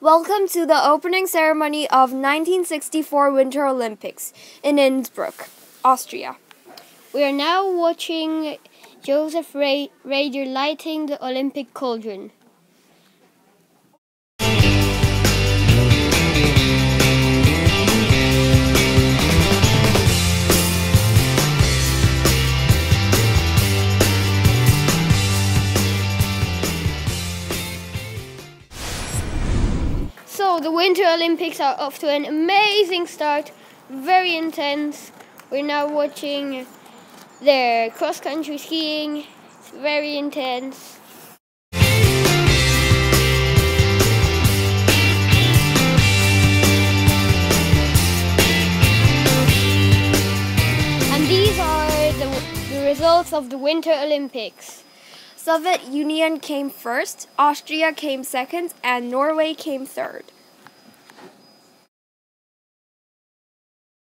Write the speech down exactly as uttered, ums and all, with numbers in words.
Welcome to the opening ceremony of nineteen sixty-four Winter Olympics in Innsbruck, Austria. We are now watching Joseph Ra- Rader lighting the Olympic cauldron. So the Winter Olympics are off to an amazing start, very intense. We're now watching their cross-country skiing. It's very intense. And these are the, the results of the Winter Olympics. Soviet Union came first, Austria came second, and Norway came third.